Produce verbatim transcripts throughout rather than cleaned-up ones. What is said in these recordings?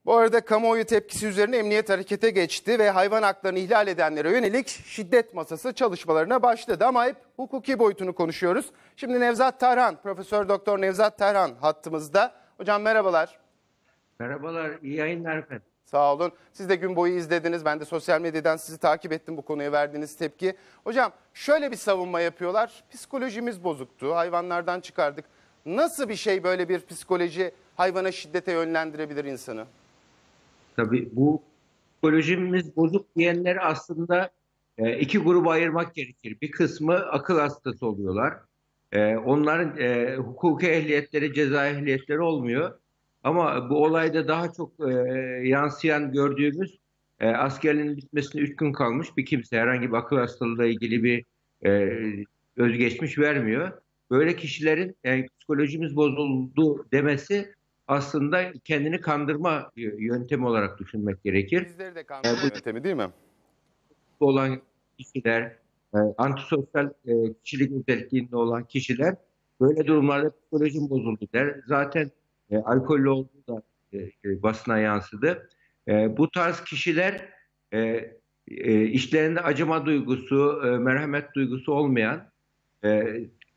Bu arada kamuoyu tepkisi üzerine emniyet harekete geçti ve hayvan haklarını ihlal edenlere yönelik şiddet masası çalışmalarına başladı. Ama hep hukuki boyutunu konuşuyoruz. Şimdi Nevzat Tarhan, Profesör Doktor Nevzat Tarhan hattımızda. Hocam merhabalar. Merhabalar, iyi yayınlar efendim. Sağ olun. Siz de gün boyu izlediniz. Ben de sosyal medyadan sizi takip ettim, bu konuya verdiğiniz tepki. Hocam şöyle bir savunma yapıyorlar. Psikolojimiz bozuktu, hayvanlardan çıkardık. Nasıl bir şey böyle bir psikoloji hayvana şiddete yönlendirebilir insanı? Tabii bu psikolojimiz bozuk diyenleri aslında e, iki gruba ayırmak gerekir. Bir kısmı akıl hastası oluyorlar. E, onların e, hukuki ehliyetleri, ceza ehliyetleri olmuyor. Ama bu olayda daha çok e, yansıyan gördüğümüz e, askerliğin bitmesine üç gün kalmış bir kimse herhangi bir akıl hastalığıyla ilgili bir e, özgeçmiş vermiyor. Böyle kişilerin e, psikolojimiz bozuldu demesi aslında kendini kandırma yöntemi olarak düşünmek gerekir. Bizleri de kandırma E, yöntemi değil mi? bu olan kişiler, e, antisosyal e, kişilik özelliğinde olan kişiler böyle durumlarda psikolojim bozuldu der. Zaten e, alkollü olduğu da e, e, basına yansıdı. E, bu tarz kişiler e, e, işlerinde acıma duygusu, e, merhamet duygusu olmayan e,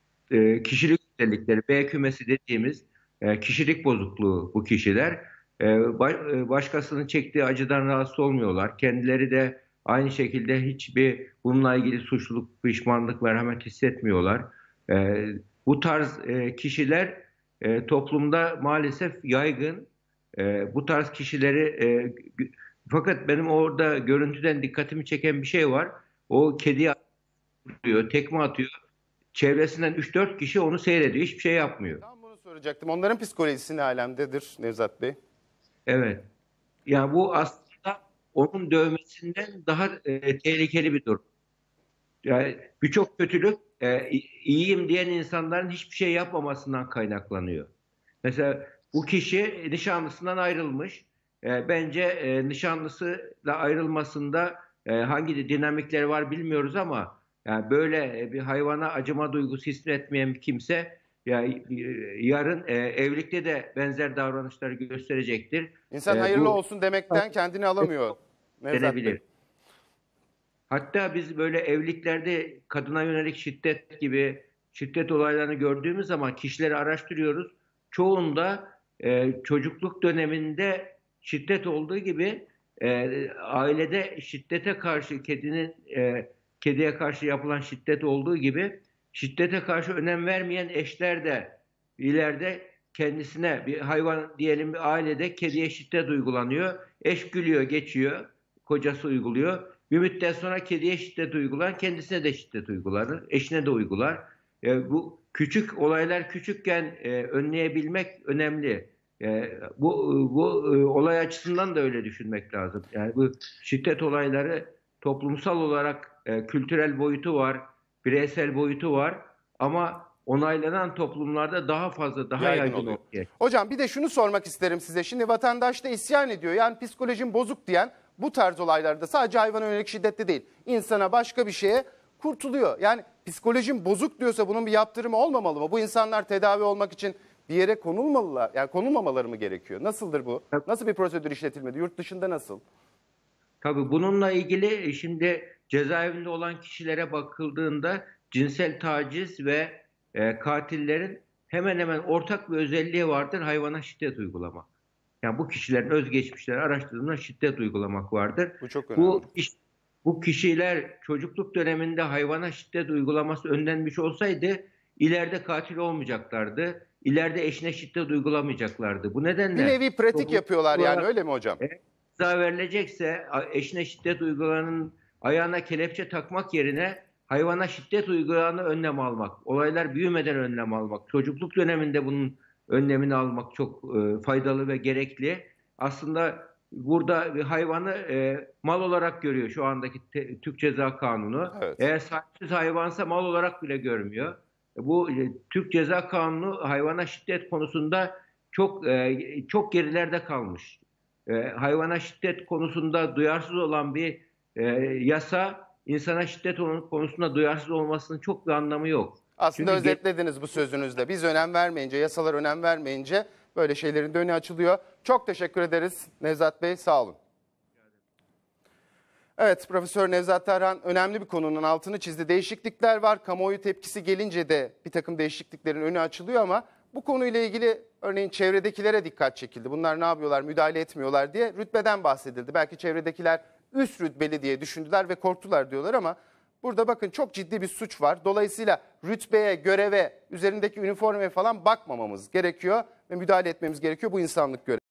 e, kişilik özellikleri, B kümesi dediğimiz e, kişilik bozukluğu bu kişiler. E, ba- e, başkasının çektiği acıdan rahatsız olmuyorlar. Kendileri de aynı şekilde hiçbir bununla ilgili suçluluk, pişmanlık, merhamet hissetmiyorlar. E, bu tarz e, kişiler e, toplumda maalesef yaygın. E, bu tarz kişileri e, fakat benim orada görüntüden dikkatimi çeken bir şey var. O kediye atıyor, tekme atıyor. Çevresinden üç dört kişi onu seyrediyor. Hiçbir şey yapmıyor. Tam bunu soracaktım. Onların psikolojisi ne alemdedir Nevzat Bey? Evet. Yani bu aslında onun dövmesinden daha e, tehlikeli bir durum. Yani birçok kötülük e, iyiyim diyen insanların hiçbir şey yapmamasından kaynaklanıyor. Mesela bu kişi nişanlısından ayrılmış. E, bence e, nişanlısıyla ayrılmasında e, hangi dinamikler var bilmiyoruz ama yani böyle e, bir hayvana acıma duygusu hissetmeyen bir kimse yani e, yarın e, evlilikte de benzer davranışları gösterecektir. İnsan E, hayırlı bu olsun demekten kendini alamıyor Nevzat Bey. denebilir. Hatta biz böyle evliliklerde kadına yönelik şiddet gibi şiddet olaylarını gördüğümüz zaman kişileri araştırıyoruz. Çoğunda e, çocukluk döneminde şiddet olduğu gibi e, ailede şiddete karşı kedinin e, kediye karşı yapılan şiddet olduğu gibi şiddete karşı önem vermeyen eşler de ileride kendisine bir hayvan diyelim bir ailede kediye şiddet uygulanıyor. Eş gülüyor, geçiyor. Kocası uyguluyor. Bir müddet sonra kediye şiddet uygular, kendisine de şiddet uygular, eşine de uygular. E, bu küçük olaylar küçükken e, önleyebilmek önemli. E, bu bu e, olay açısından da öyle düşünmek lazım. Yani bu şiddet olayları toplumsal olarak e, kültürel boyutu var, bireysel boyutu var ama onaylanan toplumlarda daha fazla, daha Yaygın yaygın oluyor. oluyor. Hocam bir de şunu sormak isterim size. Şimdi vatandaş da isyan ediyor. Yani psikolojim bozuk diyen bu tarz olaylarda sadece hayvana yönelik şiddette değil, insana başka bir şeye kurtuluyor. Yani psikolojim bozuk diyorsa bunun bir yaptırımı olmamalı mı? Bu insanlar tedavi olmak için bir yere konulmalılar, yani konulmamaları mı gerekiyor? Nasıldır bu? Nasıl bir prosedür işletilmedi? Yurt dışında nasıl? Tabii bununla ilgili şimdi cezaevinde olan kişilere bakıldığında cinsel taciz ve e, katillerin hemen hemen ortak bir özelliği vardır: hayvana şiddet uygulamak. Yani bu kişilerin özgeçmişleri araştırdığında şiddet uygulamak vardır. Bu çok önemli. Bu iş- bu kişiler çocukluk döneminde hayvana şiddet uygulaması önlenmiş olsaydı ileride katil olmayacaklardı. İleride eşine şiddet uygulamayacaklardı. Bu Bir nedenle nevi pratik toplum yapıyorlar yani, olarak öyle mi hocam? ceza verilecekse eşine şiddet uygulayanın ayağına kelepçe takmak yerine hayvana şiddet uygulayanı önlem almak, olaylar büyümeden önlem almak, çocukluk döneminde bunun önlemini almak çok e, faydalı ve gerekli. Aslında burada bir hayvanı e, mal olarak görüyor şu andaki te, Türk Ceza Kanunu. Evet. Eğer sahipsiz hayvansa mal olarak bile görmüyor. Bu e, Türk Ceza Kanunu hayvana şiddet konusunda çok e, çok gerilerde kalmış. E, hayvana şiddet konusunda duyarsız olan bir e, yasa insana şiddet konusunda duyarsız olmasının çok bir anlamı yok. Aslında Çünkü özetlediniz bu sözünüzle. Biz önem vermeyince, yasalar önem vermeyince Böyle şeylerin de önü açılıyor. Çok teşekkür ederiz Nevzat Bey, sağ olun. Evet, Profesör Nevzat Tarhan önemli bir konunun altını çizdi. Değişiklikler var. Kamuoyu tepkisi gelince de bir takım değişikliklerin önü açılıyor ama bu konuyla ilgili örneğin çevredekilere dikkat çekildi. Bunlar ne yapıyorlar, müdahale etmiyorlar diye rütbeden bahsedildi. Belki çevredekiler üst rütbeli diye düşündüler ve korktular diyorlar ama burada bakın çok ciddi bir suç var. Dolayısıyla rütbeye, göreve, üzerindeki üniformaya falan bakmamamız gerekiyor ve müdahale etmemiz gerekiyor. Bu insanlık görevi.